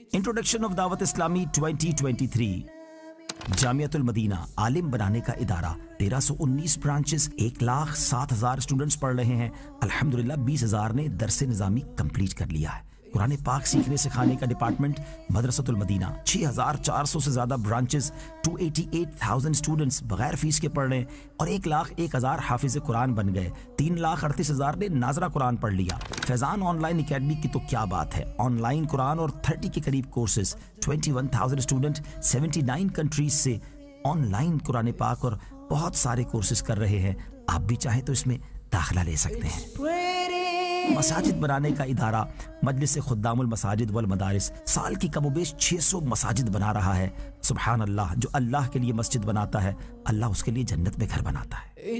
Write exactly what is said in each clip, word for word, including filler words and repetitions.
Introduction of Dawat Islami twenty twenty three. Jamiatul Madina आलिम बनाने का इदारा, तेरह सौ उन्नीस ब्रांचेस, एक लाख सात हजार स्टूडेंट्स पढ़ रहे हैं। अल्हम्दुलिल्लाह बीस हजार ने दरस निज़ामी कंप्लीट कर लिया है। कुरान पाक सीखने सिखाने का डिपार्टमेंट मदरसतुल मदीना, छह हजार चार सौ से ज्यादा ब्रांचेस, दो सौ अठासी हज़ार स्टूडेंट्स बगैर फीस के पढ़ रहे हैं और एक लाख एक हजार हाफिज कुरान बन गए। तीन लाख अड़तीस हजार ने नाजरा कुरान पढ़ लिया। फैजान ऑनलाइन एकेडमी की तो क्या बात है, ऑनलाइन कुरान और तीस के करीब कोर्सेज, इक्कीस हज़ार स्टूडेंट उन्यासी कंट्रीज से ऑनलाइन कुरान पाक और बहुत सारे कोर्सेज कर रहे हैं। आप भी चाहें तो इसमें दाखिला ले सकते हैं। मसाजिद बनाने का इदारा मजलिस खुद्दामुल मसाजिद वल मदारिस साल की कमोबेश छह सौ मसाजिद बना रहा है। सुभान अल्लाह, जो अल्लाह के लिए मस्जिद बनाता है अल्लाह उसके लिए जन्नत में घर बनाता है।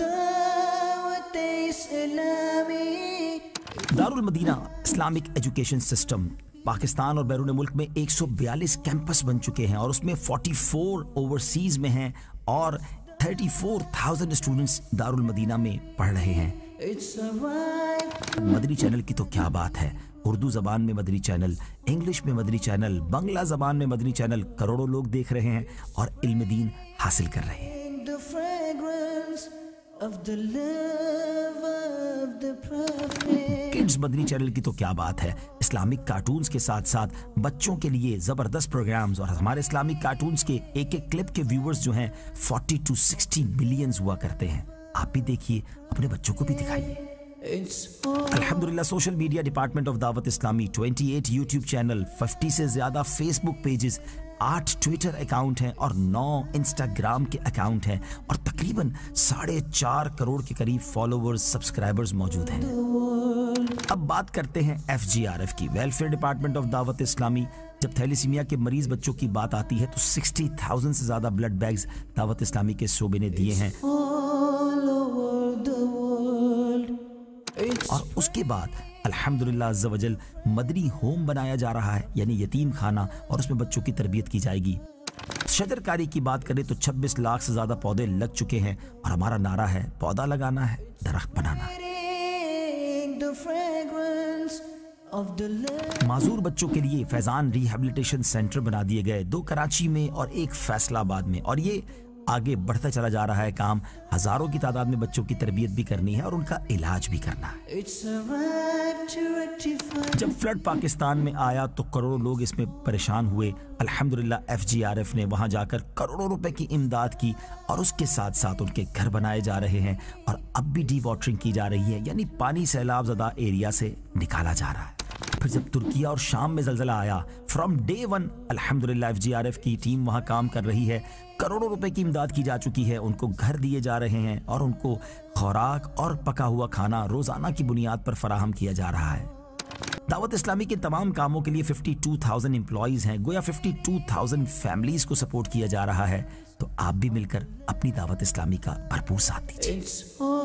Darul Madina Islamic education system, Pakistan और बैरून मुल्क में एक सौ बयालीस कैंपस बन चुके हैं और उसमें चौवालीस ओवरसीज में हैं और चौंतीस हज़ार स्टूडेंट्स दारुल मदीना में पढ़ रहे हैं। मदरी चैनल की तो क्या बात है, उर्दू जबान में मदरी चैनल, इंग्लिश में मदरी चैनल, बंगला जबान में मदरी चैनल, करोड़ों लोग देख रहे हैं और इल्म दीन हासिल कर रहे हैं। किड्स मदनी चैनल की तो क्या बात है, इस्लामिक कार्टून्स के साथ साथ बच्चों के लिए जबरदस्त प्रोग्राम्स और हमारे इस्लामिक कार्टून्स के एक एक क्लिप के व्यूअर्स जो हैं चालीस टू साठ मिलियंस हुआ करते हैं। आप भी देखिए, अपने बच्चों को भी दिखाइए। अल्हम्दुलिल्लाह social media department of Dawat इस्लामी अट्ठाईस यूट्यूब चैनल, पचास से ज्यादा फेसबुक पेजेस, आठ ट्विटर अकाउंट हैं और नौ इंस्टाग्राम के अकाउंट हैं और तकरीबन साढ़े चार करोड़ के करीब फॉलोवर्स सब्सक्राइबर्स मौजूद हैं। अब बात करते हैं एफ जी आर एफ की, welfare department of Dawat Islami. जब थैलीसीमिया के मरीज बच्चों की बात आती है तो साठ हज़ार से ज्यादा ब्लड बैग्स दावत इस्लामी के शोबे ने दिए हैं और उसके बाद अल्हम्दुलिल्लाह अज़्ज़ा वजल मदनी होम बनाया जा रहा है, यानी यतीम खाना, और उसमें बच्चों की तरबियत की जाएगी। शजरकारी की बात करें तो छब्बीस लाख से ज्यादा पौधे लग चुके हैं और हमारा नारा है पौधा लगाना है, दरख्त बनाना है। माजूर बच्चों के लिए फैजान रिहैबिलिटेशन सेंटर बना दिए गए, दो कराची में और एक फैसलाबाद में, और ये आगे बढ़ता चला जा रहा है काम। हजारों की तादाद में बच्चों की तरबियत भी करनी है और उनका इलाज भी करना है। जब फ्लड पाकिस्तान में आया तो करोड़ों लोग इसमें परेशान हुए। अल्हम्दुलिल्लाह एफ जी आर एफ ने वहां जाकर करोड़ों रुपए की इमदाद की और उसके साथ साथ उनके घर बनाए जा रहे हैं और अब भी डी वाटरिंग की जा रही है, यानी पानी सैलाब ज़दा एरिया से निकाला जा रहा है। फिर जब तुर्किया और शाम में ज़लज़ला आया, फ्रॉम डे वन अल्हम्दुलिल्लाह एफ जी आर एफ की टीम वहां काम कर रही है। करोड़ों रुपए की इमदाद की जा चुकी है, उनको घर दिए जा रहे हैं और उनको खुराक और पका हुआ खाना रोजाना की बुनियाद पर फराहम किया जा रहा है। दावत इस्लामी के तमाम कामों के लिए बावन हज़ार एम्प्लॉइज हैं, गोया बावन हज़ार फैमिलीज को सपोर्ट किया जा रहा है। तो आप भी मिलकर अपनी दावत इस्लामी का भरपूर साथ दीजिए।